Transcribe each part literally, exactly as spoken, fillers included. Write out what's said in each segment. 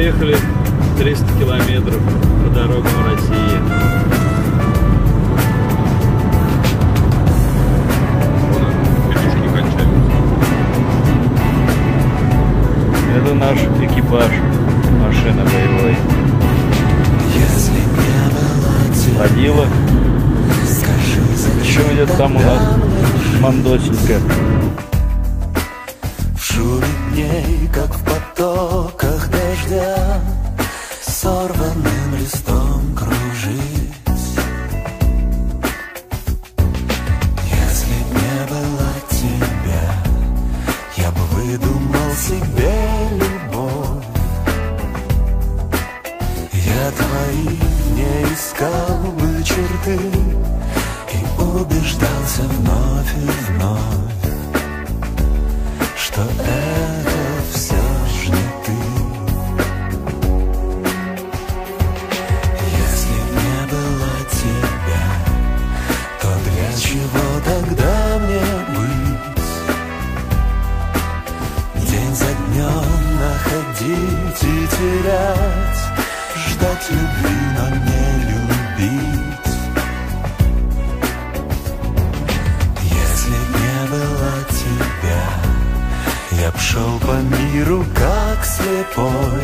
проехали триста километров по дорогам России. Это наш экипаж машины боевой. Водила. Еще где-то там у нас Мандосенька. В шуме дней, как в потоках дождя, сорванным листом кружить. Если б не было тебя, я бы выдумал себе любовь. Я твои не искал бы черты и убеждался вновь и вновь, что это все ж не ты. Если б не было тебя, то для чего тогда мне быть? День за днем находить и терять, ждать любви, но не любить. Если б не было тебя, я б шел по миру как слепой,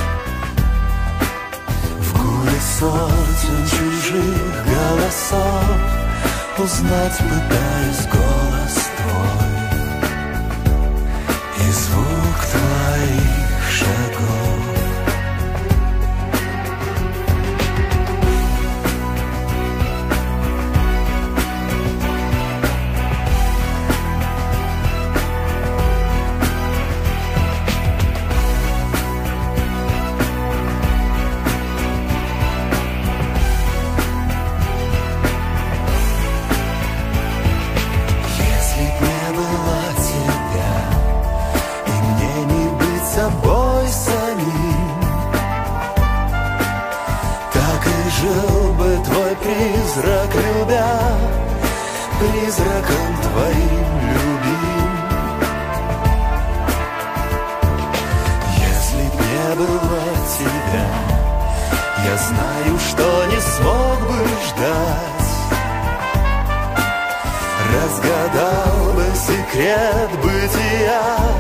в гуле сотен чужих голосов, узнать пытаюсь голос твой и звук твоих шагов. Собой самим, так и жил бы твой призрак, любя, призраком твоим любим. Если б не было тебя, я знаю, что не смог бы ждать, разгадал бы секрет бытия